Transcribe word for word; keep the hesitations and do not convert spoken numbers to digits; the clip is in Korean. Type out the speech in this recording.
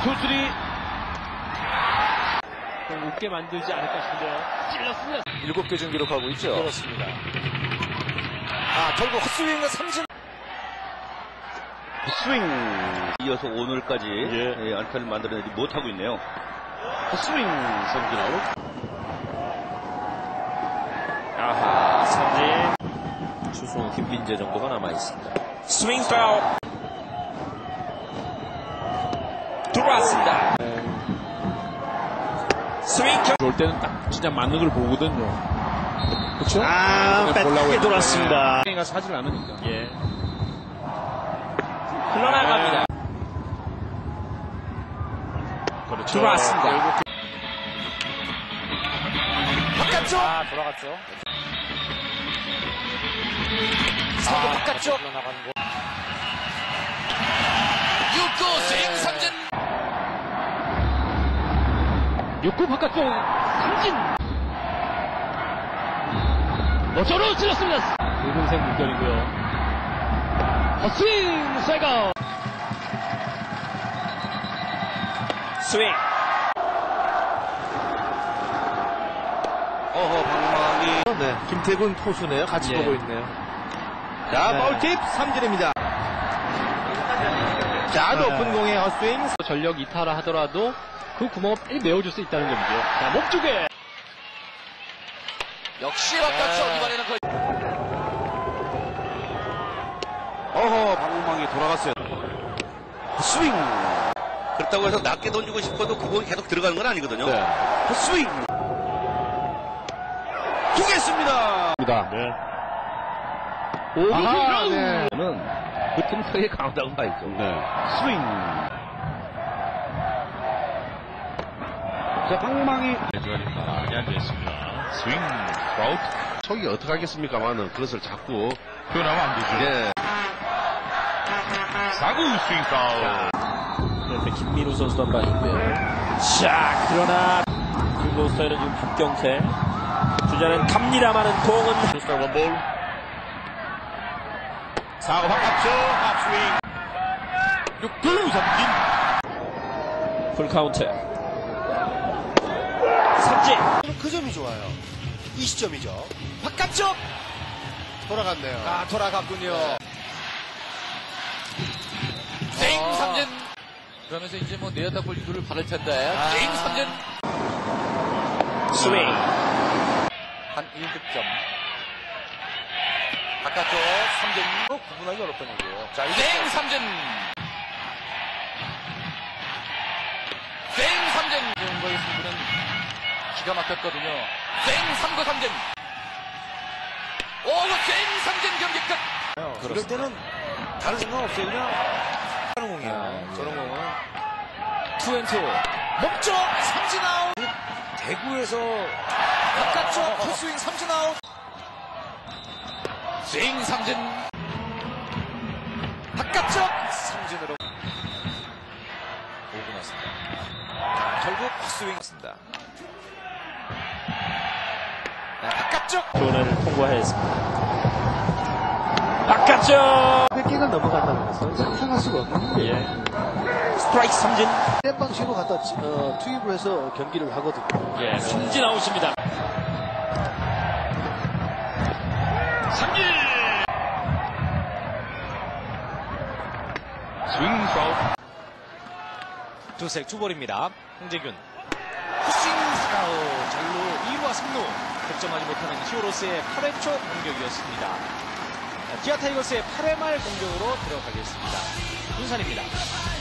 투수리 웃게 만들지 않을까 싶은데요. 찔렀습니다. 일곱 개 중 기록하고 있죠. 그렇습니다. 아, 결국 헛스윙과 삼진. 스윙 이어서 오늘까지 예. 예, 안타를 만들어내지 못하고 있네요. 스윙 삼진 아웃. 아하, 삼진. 추승호, 김빈재 정도가 남아있습니다. 스윙 파울. 들어왔습니다. 스윙 겨... 올 때는 딱 진짜 맞는 걸 보거든요. 그렇죠? 아, 빼게 돌았습니다. 가 사질 않으니까. 예. 흘러나갑니다. 그렇죠. 들어왔습니다. 바깥쪽. 아, 돌아갔죠. 상도 바깥쪽. 육 구 스윙 삼진. 육 구 바깥쪽 삼진. 어쩌로 찔렀습니다. 붉은색 물결이고요. 헛스윙 스트라이크아웃. 스윙. 어허 방망이. 네, 김태군 포수네요. 같이 예. 보고 있네요. 자 네. 파울팁 삼진입니다. 자 높은 공의 헛스윙. 전력 이탈을 하더라도 그 구멍을 빨리 메워줄 수 있다는 점이죠. 자, 몸쪽에. 역시 바깥쪽. 네. 이번에는 거의. 어허 방망이 돌아갔어요. 스윙. 그렇다고 해서 낮게 던지고 싶어도 그 공이 계속 들어가는 건 아니거든요. 네. 스윙. 두겠습니다. 네. 오구 네. 는 그 틈새에 강하다고 봐야죠. 네. 스윙. 자 방망이. 대전이 많이 앉아있습니다. 스윙, 스트라우트. 속이 어떻게 하겠습니까만은 그것을 자꾸 표현하면 안 되죠. 예. 사구 스윙 파울. 옆에 김민우 선수도 한 방 있고요. 자, 그러나 중고 스타일은 지금 박경태. 주자는 갑니다만은 공은 투스타 원볼. 사구 바깥쪽 합스윙. 육 구 삼진. 풀카운트. 삼진. 그 점이 좋아요. 이 시점이죠. 바깥쪽 돌아갔네요. 아, 돌아갔군요. 땡 삼진. 그러면서 이제 뭐 내야다 볼 이유를 바랄 텐데. 아. 땡 삼진. 스윙. 한 일 득점. 바깥쪽 삼진. 구분하기 어렵다는 얘기예요. 자, 땡 삼진. 땡 삼진. 이정도의 승부는 기가 막혔거든요. 땡 삼 구 삼진. 오구 땡 삼진 경기 끝. 그럴 때는 다른 생각 없어요. 그냥 하는 공이에요. 아, 저런 예. 공은 투앤투 목적 삼진 아웃. 대구에서 바깥쪽 헛스윙 삼진 아웃. 스윙 삼진. 바깥쪽 삼진으로 오고 났습니다. 아, 결국 헛스윙입니다. 네, 바깥쪽 존을 통과했습니다. 바깥쪽. 백 개가 넘어간다는 것은 상상할 수가 없는 예. 거예요. 스트라이크 삼진. 땜 방식으로 갖다 어, 투입을 해서 경기를 하거든요. 예, 삼진 아웃입니다. 삼진. 스윙 스트라우트. 두색 투볼입니다. 홍재균 헛스윙 아웃. 잘루 이 루와 삼 루 득점하지 못하는 히어로스의 팔 회 초 공격이었습니다. 기아 타이거스의 팔 회 말 공격으로 들어가겠습니다. 군산입니다.